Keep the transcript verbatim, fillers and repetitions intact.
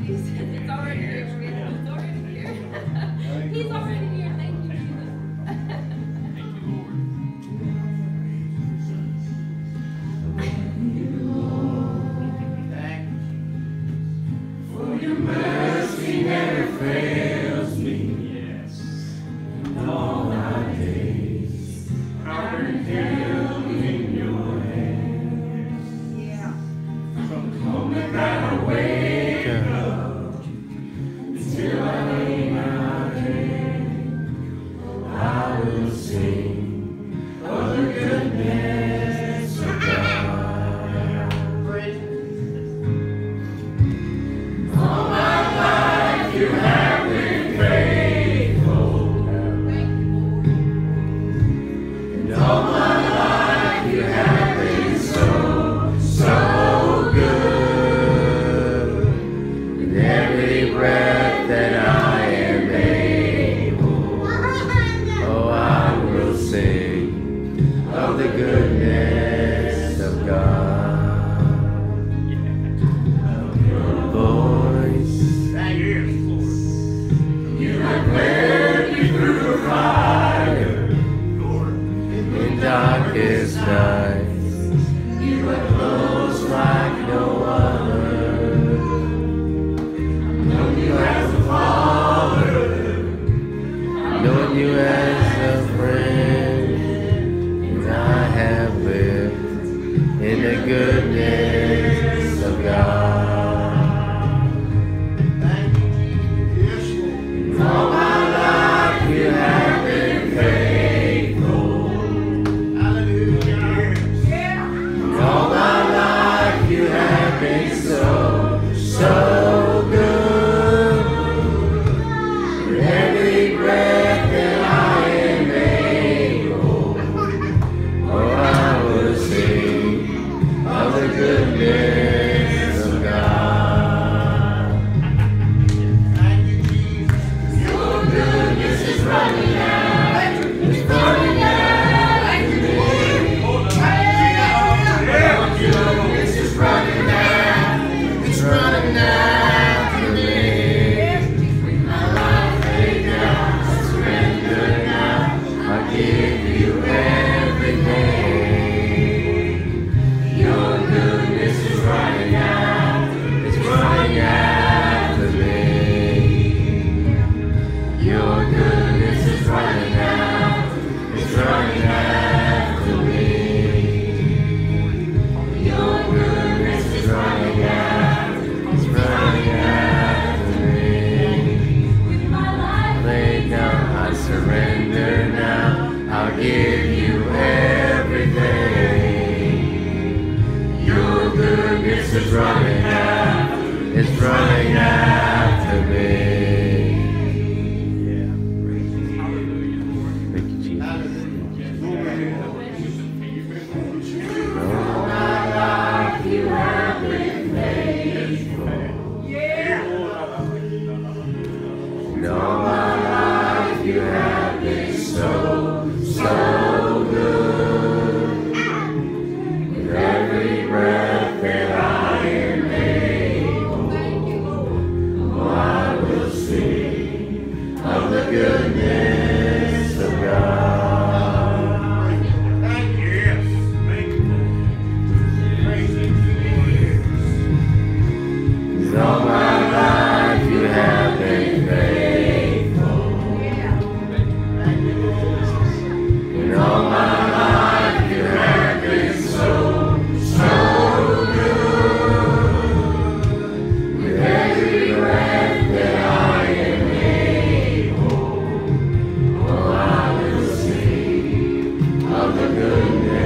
It's already here. It's already here. He's already here. Thank you, Jesus. For your mercy never fails me. Yes. In all my days, I've been held in your hands. Yeah. From the moment that I wake up till I lay my head, I will sing of the goodness of God. All my life you have been faithful, and all my life you have been so, so good. With every breath that I am able, oh, I will sing of the goodness of God. Voice, you have led me through the fire in darkest nights. You are close like no other. I've known you as a father, I've known you as a friend, and I have lived in the goodness of God. All my life you have been faithful. Hallelujah. All my life you have been so, so good. With every breath that I am able, oh, I will sing of the goodness of God. Your goodness is running out, it's running out to me. Your goodness is running out, it's running out to me. With my life laid down, I surrender now, I give you everything. Your goodness is running out, it's running out to me. Your goodness is running out, it's running out to me. Your goodness is running out, it's running out to me. With my life laid down, I surrender now, I'll give you everything. Your goodness is running out, it's running out to me. Thank you, Jesus. All my life you have been faithful. And all my life you have been so, so good. With every breath that I am able, oh, I will sing of the goodness of God. Yes, thank you. All my life you have been faithful. And all my life you have been so, so good. With every breath that I am able, oh, I will sing of the goodness